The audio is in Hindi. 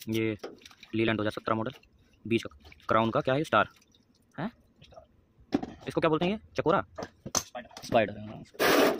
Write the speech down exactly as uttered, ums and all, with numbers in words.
ये लीलैंड दो हज़ार सत्रह मॉडल, बीच का क्राउन का क्या है, स्टार है, इसको क्या बोलते हैं, ये चकोरा, स्पाइडर, स्पाइडर।